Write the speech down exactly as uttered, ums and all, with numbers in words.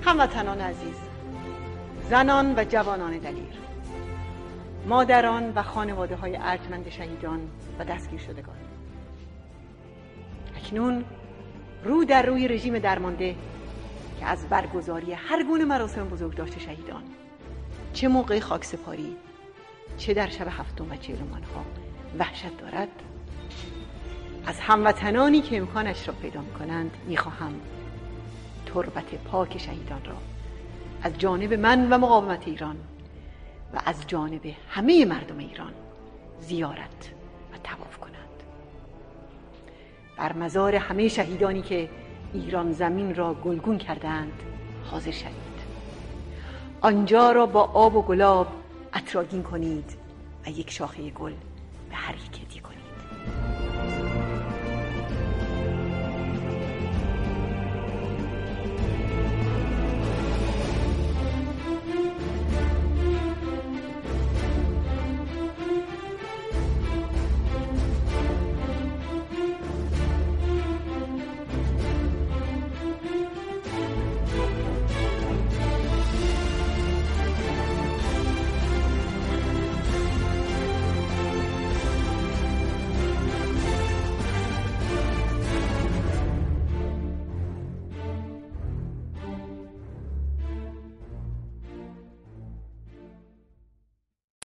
هموطنان عزیز، زنان و جوانان دلیر، مادران و خانواده های ارجمند شهیدان و دستگیر شدگان، اکنون رو در روی رژیم درمانده که از برگزاری هر گونه مراسم بزرگداشت شهیدان، چه موقع خاکسپاری چه در شب هفتم و چهلم آنها، وحشت دارد، از هموطنانی که امکانش را پیدا می‌کنند می‌خواهم تربت پاک شهیدان را از جانب من و مقاومت ایران و از جانب همه مردم ایران زیارت و طواف کنند. بر مزار همه شهیدانی که ایران زمین را گلگون کردند حاضر شوید. آنجا را با آب و گلاب عطرآگین کنید و یک شاخه گل به هر یک هدیه کنید.